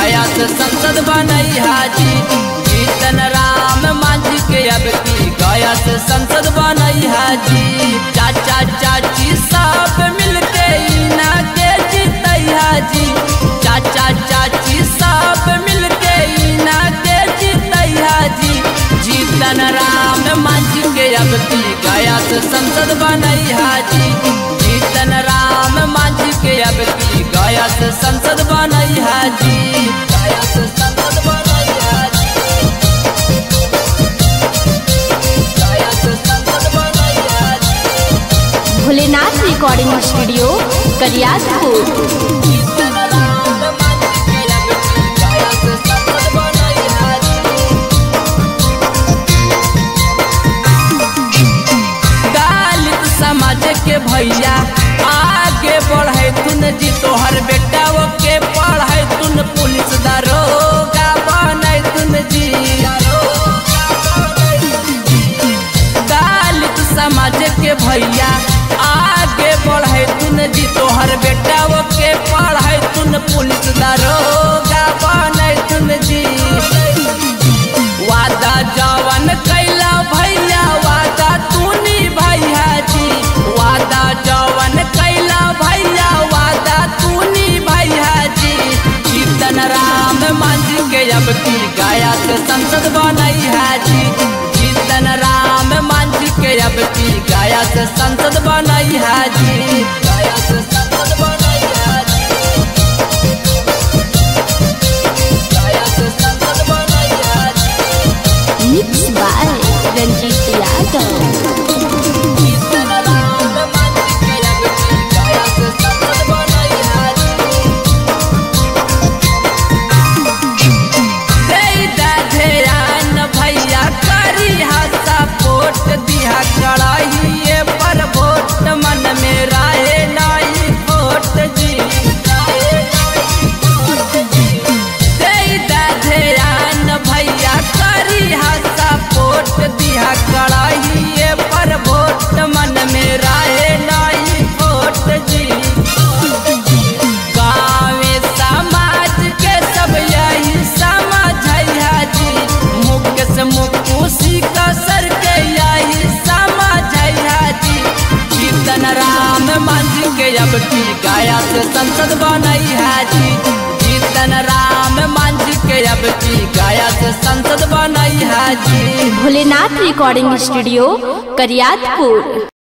गया से संसद बनई हाजी। जीतन राम मांझी के अब की गया से संसद बनई हाजी। चाचा चाची सब मिलके इना के जीतई हाजी। चाचा चाची सब मिलके इना के जीतई हाजी। जीतन राम मांझी के अब की गया से संसद बनई हाजी। जीतन राम मांझी के अब की गया से संसद बनई हाजी। गया से संसद बनई हाजी। गया से संसद बनई हाजी। Bholenath recording studio Kariyatpur. समाज के भैया आगे बढ़े तुन जी तोहर बेटा वो के पढ़े तुन पुलिस दारोगा बने तुन जी। दलित समाज के भैया आगे बढ़े तुन जी तोहर बेटा वो के पढ़े तुन पुलिस दारोगा बने तुन जी। वादा जवन कैला भैया वादा तूनी भैया जी। वादा जवन कैला भैया वादा तूनी भैया जी। जीतन राम मांझी के अब की गया से संसद बनई हाजी। जीतन राम मांझी के अब की गया से संसद बनई हाजी। गया से संसद बनई हाजी। गया से संसद बनई हाजी। Mix by Ranjeet Yadav. कड़ाइए पर वोट मन में राहे नाई वोट जी। ध्यान भैया करी हसा वोट दिया कड़ाइए पर वोट मन में राहे नाई वोट जी। गाँव समाज के सब यही समझैया जी। मुख से मुकुशी कसर के यही जीतन राम मांझी के अब की गया से संसद बनई हाजी। जीतन राम मांझी के अब की गया से संसद बनई हाजी। Bholenath recording studio Kariyatpur.